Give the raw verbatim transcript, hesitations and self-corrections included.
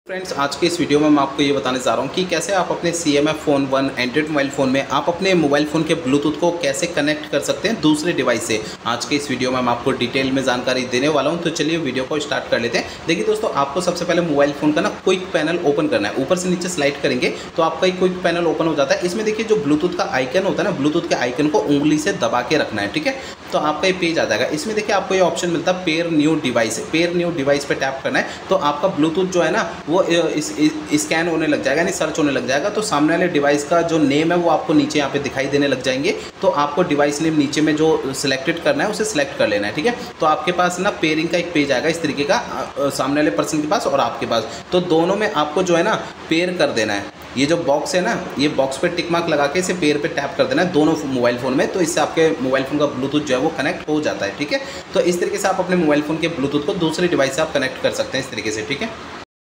Friends, आज के इस वीडियो में मैं आपको ये बताने जा रहा हूँ कि कैसे आप अपने C M F phone one Android mobile phone में आप अपने मोबाइल फ़ोन के ब्लूटूथ को कैसे कनेक्ट कर सकते हैं दूसरे डिवाइस से। आज के इस वीडियो में मैं आपको डिटेल में जानकारी देने वाला हूँ, तो चलिए वीडियो को स्टार्ट कर लेते हैं। देखिए दोस्तों, आपको सबसे पहले मोबाइल फ़ोन का ना क्विक पैनल ओपन करना है। ऊपर से नीचे स्लाइड करेंगे तो आपका एक क्विक पैनल ओपन हो जाता है। इसमें देखिए जो ब्लूटूथ का आइकन होता है ना, ब्लूटूथ के आइकन को उंगली से दबा के रखना है, ठीक है। तो आपका ये पेज आ जाएगा। इसमें देखिए आपको ये ऑप्शन मिलता है pair new device. Pair new device पे टैप करना है तो आपका ब्लूटूथ जो है ना वो इस, इस स्कैन होने लग जाएगा, यानी सर्च होने लग जाएगा। तो सामने वाले डिवाइस का जो नेम है वो आपको नीचे यहाँ पे दिखाई देने लग जाएंगे। तो आपको डिवाइस नेम नीचे में जो सिलेक्टेड करना है उसे सिलेक्ट कर लेना है, ठीक है। तो आपके पास ना पेयरिंग का एक पेज आएगा इस तरीके का, सामने वाले पर्सन के पास और आपके पास। तो दोनों में आपको जो है ना पेयर कर देना है। ये जो बॉक्स है ना, ये बॉक्स पे टिक मार्क लगा के इसे पेयर पे टैप कर देना है दोनों मोबाइल फ़ोन में। तो इससे आपके मोबाइल फ़ोन का ब्लूटूथ जो है वो कनेक्ट हो जाता है, ठीक है। तो इस तरीके से आप अपने मोबाइल फ़ोन के ब्लूटूथ को दूसरे डिवाइस से आप कनेक्ट कर सकते हैं इस तरीके से, ठीक है।